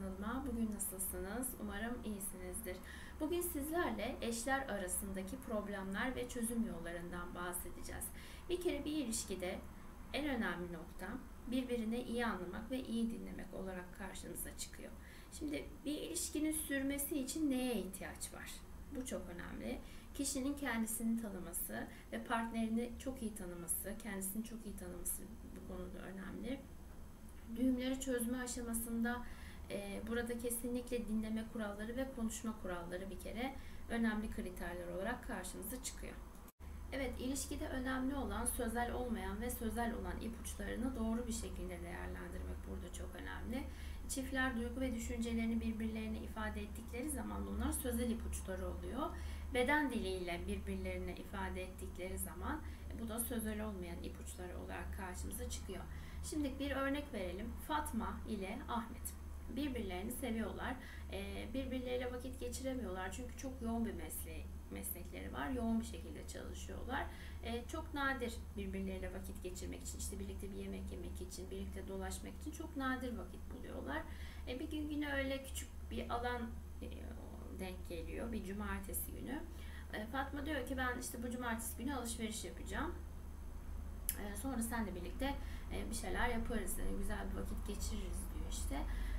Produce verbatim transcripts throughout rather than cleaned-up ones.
kanalıma. Bugün nasılsınız? Umarım iyisinizdir. Bugün sizlerle eşler arasındaki problemler ve çözüm yollarından bahsedeceğiz. Bir kere bir ilişkide en önemli nokta birbirini iyi anlamak ve iyi dinlemek olarak karşınıza çıkıyor. Şimdi bir ilişkinin sürmesi için neye ihtiyaç var? Bu çok önemli. Kişinin kendisini tanıması ve partnerini çok iyi tanıması, kendisini çok iyi tanıması bu konuda önemli. Düğümleri çözme aşamasında e, burada kesinlikle dinleme kuralları ve konuşma kuralları bir kere önemli kriterler olarak karşımıza çıkıyor. Evet, ilişkide önemli olan sözel olmayan ve sözel olan ipuçlarını doğru bir şekilde değerlendirmek burada çok önemli. Çiftler duygu ve düşüncelerini birbirlerine ifade ettikleri zaman bunlar sözel ipuçları oluyor. Beden diliyle birbirlerine ifade ettikleri zaman bu da sözel olmayan ipuçları olarak karşımıza çıkıyor. Şimdi bir örnek verelim. Fatma ile Ahmet birbirlerini seviyorlar. Birbirleriyle vakit geçiremiyorlar çünkü çok yoğun bir mesleği, meslekleri var. Yoğun bir şekilde çalışıyorlar. Çok nadir birbirleriyle vakit geçirmek için, işte birlikte bir yemek yemek için, birlikte dolaşmak için çok nadir vakit buluyorlar. Bir gün yine öyle küçük bir alan denk geliyor. Bir cumartesi günü. Fatma diyor ki ben işte bu cumartesi günü alışveriş yapacağım. Sonra sen de birlikte bir şeyler yaparız, güzel bir vakit geçiririz diyor işte.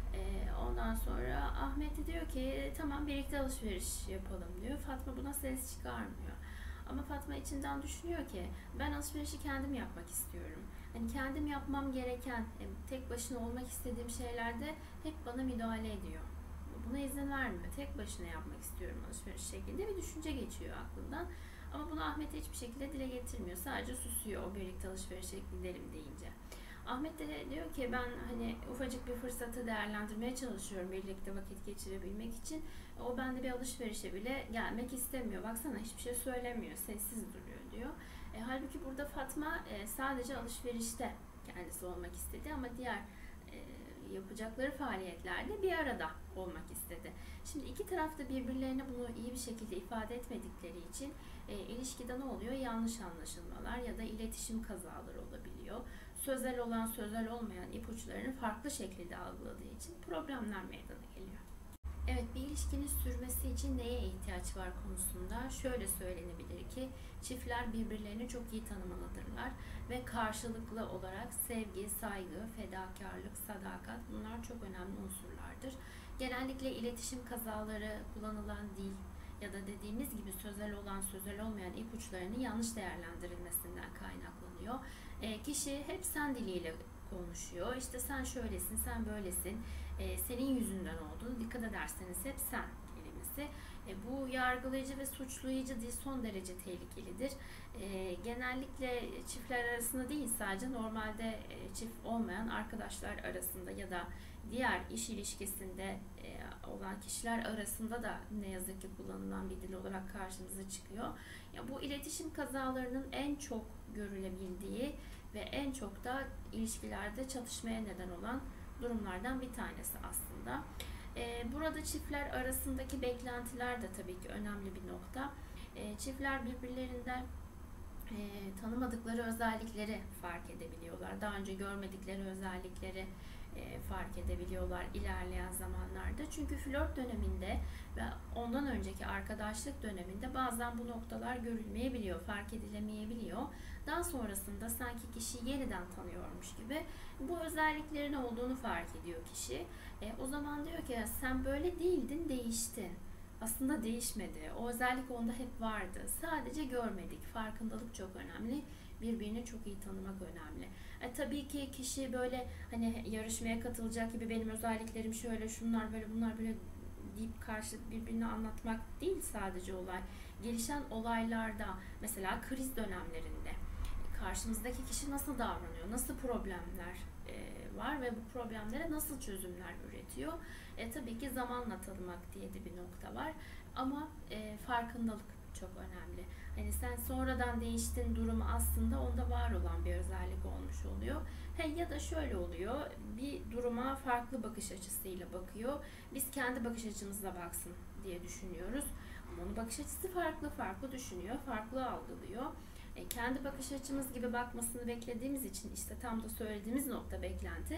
Ondan sonra Ahmet de diyor ki tamam birlikte alışveriş yapalım diyor. Fatma buna ses çıkarmıyor. Ama Fatma içinden düşünüyor ki ben alışverişi kendim yapmak istiyorum. Hani kendim yapmam gereken, tek başına olmak istediğim şeylerde hep bana müdahale ediyor. Buna izin vermiyor. Tek başına yapmak istiyorum alışveriş şeklinde bir düşünce geçiyor aklından. Ama bunu Ahmet hiçbir şekilde dile getirmiyor. Sadece susuyor o birlikte alışverişe gidelim deyince. Ahmet de diyor ki ben hani ufacık bir fırsatı değerlendirmeye çalışıyorum birlikte vakit geçirebilmek için. O bende bir alışverişe bile gelmek istemiyor. Baksana hiçbir şey söylemiyor, sessiz duruyor diyor. E, halbuki burada Fatma e, sadece alışverişte kendisi olmak istedi ama diğer e, yapacakları faaliyetlerde bir arada olmak istedi. Şimdi iki taraf da birbirlerine bunu iyi bir şekilde ifade etmedikleri için e, ilişkide ne oluyor? Yanlış anlaşılmalar ya da iletişim kazaları olabiliyor. Sözel olan sözel olmayan ipuçlarını farklı şekilde algıladığı için problemler meydana geliyor. Evet, bir ilişkinin sürmesi için neye ihtiyaç var konusunda şöyle söylenebilir ki çiftler birbirlerini çok iyi tanımalıdırlar ve karşılıklı olarak sevgi, saygı, fedakarlık, sadakat bunlar çok önemli unsurlardır. Genellikle iletişim kazaları, kullanılan dil ya da dediğimiz gibi sözel olan sözel olmayan ipuçlarının yanlış değerlendirilmesinden kaynaklanıyor. E, kişi hep sen diliyle konuşuyor. İşte sen şöylesin, sen böylesin, e, senin yüzünden oldu. Dikkat ederseniz hep sen kelimesi. E, bu yargılayıcı ve suçlayıcı dil son derece tehlikelidir. E, genellikle çiftler arasında değil sadece normalde e, çift olmayan arkadaşlar arasında ya da diğer iş ilişkisinde e, olan kişiler arasında da ne yazık ki kullanılan bir dil olarak karşımıza çıkıyor. Ya, bu iletişim kazalarının en çok görülebildiği ve en çok da ilişkilerde çatışmaya neden olan durumlardan bir tanesi aslında. Ee, burada çiftler arasındaki beklentiler de tabii ki önemli bir nokta. Ee, çiftler birbirlerinden e, tanımadıkları özellikleri fark edebiliyorlar. Daha önce görmedikleri özellikleri e, fark edebiliyorlar ilerleyen zamanlarda. Çünkü flört döneminde ve ondan önceki arkadaşlık döneminde bazen bu noktalar görülmeyebiliyor, fark edilemeyebiliyor. Daha sonrasında sanki kişi yeniden tanıyormuş gibi bu özelliklerin olduğunu fark ediyor kişi. E, o zaman diyor ki sen böyle değildin, değiştin. Aslında değişmedi. O özellik onda hep vardı. Sadece görmedik. Farkındalık çok önemli. Birbirini çok iyi tanımak önemli. E, tabii ki kişi böyle hani yarışmaya katılacak gibi benim özelliklerim şöyle, şunlar böyle, bunlar böyle deyip karşı birbirini anlatmak değil sadece olay. Gelişen olaylarda mesela kriz dönemlerinde karşımızdaki kişi nasıl davranıyor, nasıl problemler e, var ve bu problemlere nasıl çözümler üretiyor. E, tabii ki zamanla tanımak diye de bir nokta var ama e, farkındalık çok önemli. Hani sen sonradan değiştin durumu aslında onda var olan bir özellik olmuş oluyor. He, ya da şöyle oluyor, bir duruma farklı bakış açısıyla bakıyor. Biz kendi bakış açımızla baksın diye düşünüyoruz. Ama onun bakış açısı farklı, farklı düşünüyor, farklı algılıyor. E, kendi bakış açımız gibi bakmasını beklediğimiz için işte tam da söylediğimiz nokta beklenti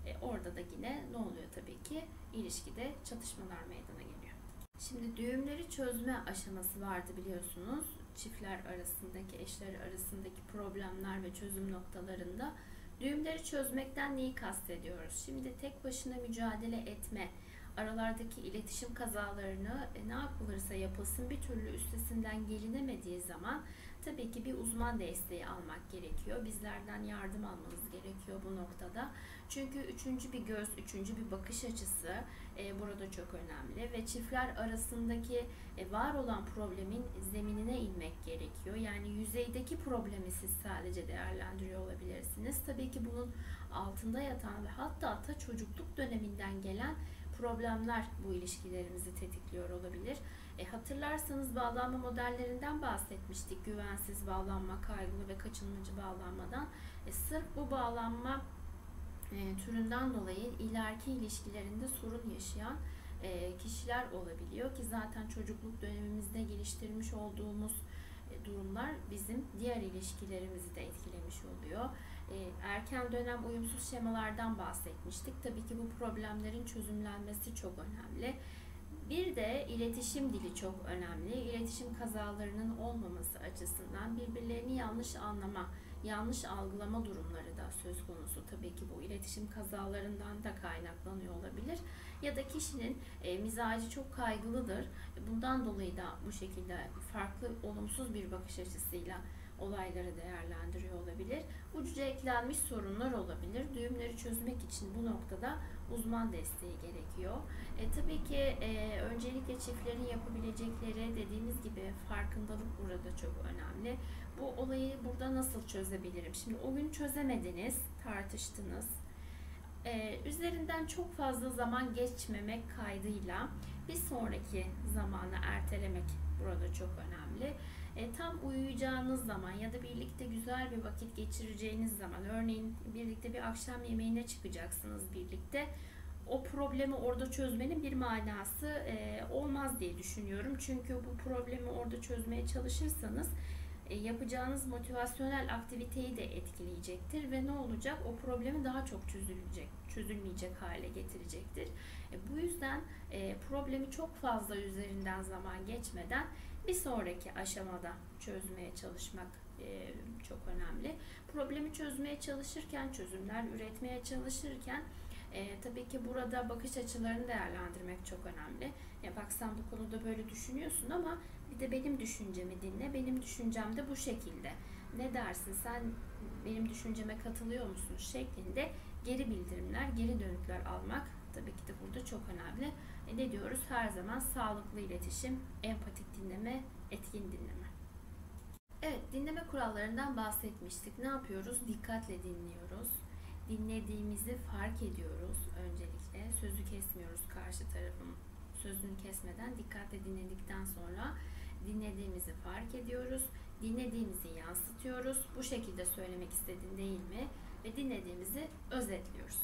E, orada da yine ne oluyor tabii ki? İlişkide çatışmalar meydana geliyor. Şimdi düğümleri çözme aşaması vardı biliyorsunuz. Çiftler arasındaki, eşler arasındaki problemler ve çözüm noktalarında. Düğümleri çözmekten neyi kastediyoruz? Şimdi tek başına mücadele etme, aralardaki iletişim kazalarını e, ne yapılırsa yapılsın bir türlü üstesinden gelinemediği zaman tabii ki bir uzman desteği almak gerekiyor. Bizlerden yardım almanız gerekiyor bu noktada. Çünkü üçüncü bir göz, üçüncü bir bakış açısı e, burada çok önemli ve çiftler arasındaki e, var olan problemin zeminine inmek gerekiyor. Yani yüzeydeki problemi siz sadece değerlendiriyor olabilirsiniz. Tabii ki bunun altında yatan ve hatta hatta çocukluk döneminden gelen problemler bu ilişkilerimizi tetikliyor olabilir. E, hatırlarsanız bağlanma modellerinden bahsetmiştik. Güvensiz bağlanma, kaygılı ve kaçınmacı bağlanmadan. E, sırf bu bağlanma e, türünden dolayı ileriki ilişkilerinde sorun yaşayan e, kişiler olabiliyor ki zaten çocukluk dönemimizde geliştirmiş olduğumuz e, durumlar bizim diğer ilişkilerimizi de etkilemiş oluyor. E, erken dönem uyumsuz şemalardan bahsetmiştik. Tabii ki bu problemlerin çözümlenmesi çok önemli. Bir de iletişim dili çok önemli. İletişim kazalarının olmaması açısından birbirlerini yanlış anlama, yanlış algılama durumları da söz konusu. Tabii ki bu iletişim kazalarından da kaynaklanıyor olabilir. Ya da kişinin e, mizacı çok kaygılıdır. Bundan dolayı da bu şekilde farklı olumsuz bir bakış açısıyla olayları değerlendiriyor olabilir. Ucuca eklenmiş sorunlar olabilir. Düğümleri çözmek için bu noktada uzman desteği gerekiyor. E, tabii ki e, öncelikle çiftlerin yapabilecekleri dediğimiz gibi farkındalık burada çok önemli. Bu olayı burada nasıl çözebilirim? Şimdi o gün çözemediniz, tartıştınız. E, üzerinden çok fazla zaman geçmemek kaydıyla bir sonraki zamanı ertelemek burada çok önemli. E, tam uyuyacağınız zaman ya da birlikte güzel bir vakit geçireceğiniz zaman, örneğin birlikte bir akşam yemeğine çıkacaksınız birlikte, o problemi orada çözmenin bir manası e, olmaz diye düşünüyorum. Çünkü bu problemi orada çözmeye çalışırsanız e, yapacağınız motivasyonel aktiviteyi de etkileyecektir ve ne olacak? O problemi daha çok çözülecek, çözülmeyecek hale getirecektir. E, bu yüzden e, problemi çok fazla üzerinden zaman geçmeden bir sonraki aşamada çözmeye çalışmak e, çok önemli. Problemi çözmeye çalışırken, çözümler üretmeye çalışırken e, tabii ki burada bakış açılarını değerlendirmek çok önemli. Ya bak sen bu konuda böyle düşünüyorsun ama bir de benim düşüncemi dinle. Benim düşüncem de bu şekilde. Ne dersin? Sen benim düşünceme katılıyor musun? Şeklinde geri bildirimler, geri dönütler almak tabii ki de burada çok önemli. E ne diyoruz? Her zaman sağlıklı iletişim, empatik dinleme, etkin dinleme. Evet, dinleme kurallarından bahsetmiştik. Ne yapıyoruz? Dikkatle dinliyoruz. Dinlediğimizi fark ediyoruz öncelikle. Sözü kesmiyoruz karşı tarafın sözünü kesmeden. Dikkatle dinledikten sonra dinlediğimizi fark ediyoruz. Dinlediğimizi yansıtıyoruz. Bu şekilde söylemek istediğin değil mi? Ve dinlediğimizi özetliyoruz.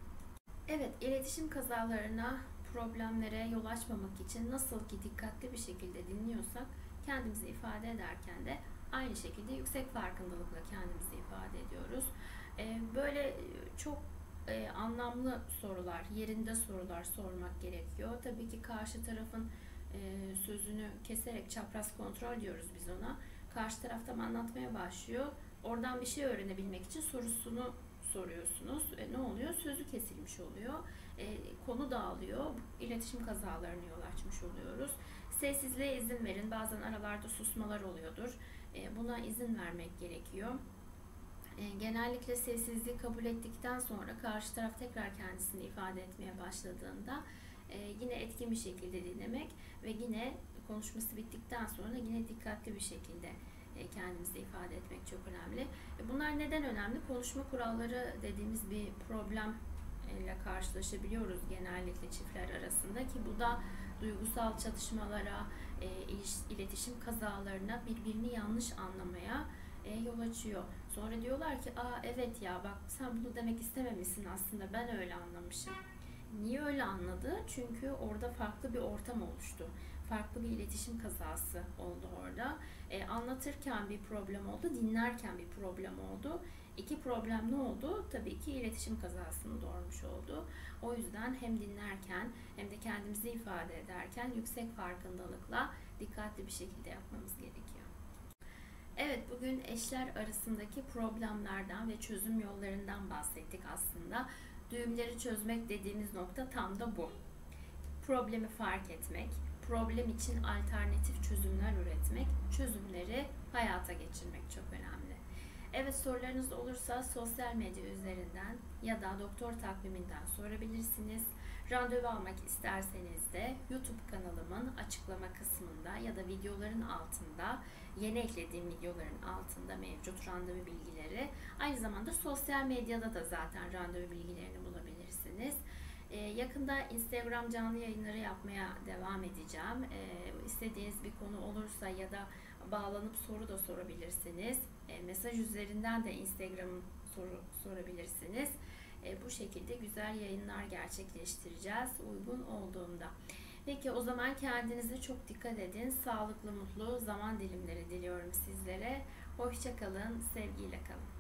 Evet, iletişim kazalarına, problemlere yol açmamak için nasıl ki dikkatli bir şekilde dinliyorsak, kendimizi ifade ederken de aynı şekilde yüksek farkındalıkla kendimizi ifade ediyoruz. Böyle çok anlamlı sorular, yerinde sorular sormak gerekiyor. Tabii ki karşı tarafın sözünü keserek çapraz kontrol diyoruz biz ona. Karşı taraftan anlatmaya başlıyor. Oradan bir şey öğrenebilmek için sorusunu soruyorsunuz. E, ne oluyor? Sözü kesilmiş oluyor. E, konu dağılıyor. İletişim kazalarına yol açmış oluyoruz. Sessizliğe izin verin. Bazen aralarda susmalar oluyordur. E, buna izin vermek gerekiyor. E, genellikle sessizliği kabul ettikten sonra karşı taraf tekrar kendisini ifade etmeye başladığında e, yine etkin bir şekilde dinlemek ve yine konuşması bittikten sonra yine dikkatli bir şekilde kendimizi ifade etmek çok önemli. Bunlar neden önemli? Konuşma kuralları dediğimiz bir problem ile karşılaşabiliyoruz genellikle çiftler arasında ki bu da duygusal çatışmalara, iletişim kazalarına, birbirini yanlış anlamaya yol açıyor. Sonra diyorlar ki, aa evet ya bak sen bunu demek istememişsin aslında ben öyle anlamışım. Niye öyle anladı? Çünkü orada farklı bir ortam oluştu. farklı bir iletişim kazası oldu orada. E, anlatırken bir problem oldu, dinlerken bir problem oldu. İki problem ne oldu? Tabii ki iletişim kazasını doğurmuş oldu. O yüzden hem dinlerken hem de kendimizi ifade ederken yüksek farkındalıkla dikkatli bir şekilde yapmamız gerekiyor. Evet, bugün eşler arasındaki problemlerden ve çözüm yollarından bahsettik aslında. Düğümleri çözmek dediğimiz nokta tam da bu. Problemi fark etmek, problem için alternatif çözümler üretmek, çözümleri hayata geçirmek çok önemli. Evet, sorularınız olursa sosyal medya üzerinden ya da doktor takviminden sorabilirsiniz. Randevu almak isterseniz de YouTube kanalımın açıklama kısmında ya da videoların altında, yeni eklediğim videoların altında mevcut randevu bilgileri. Aynı zamanda sosyal medyada da zaten randevu bilgilerini bulabilirsiniz. Ee, yakında Instagram canlı yayınları yapmaya devam edeceğim. Ee, istediğiniz bir konu olursa ya da bağlanıp soru da sorabilirsiniz. Ee, mesaj üzerinden de Instagram soru sorabilirsiniz. Ee, bu şekilde güzel yayınlar gerçekleştireceğiz uygun olduğunda. Peki, o zaman kendinize çok dikkat edin. Sağlıklı, mutlu zaman dilimleri diliyorum sizlere. Hoşça kalın, sevgiyle kalın.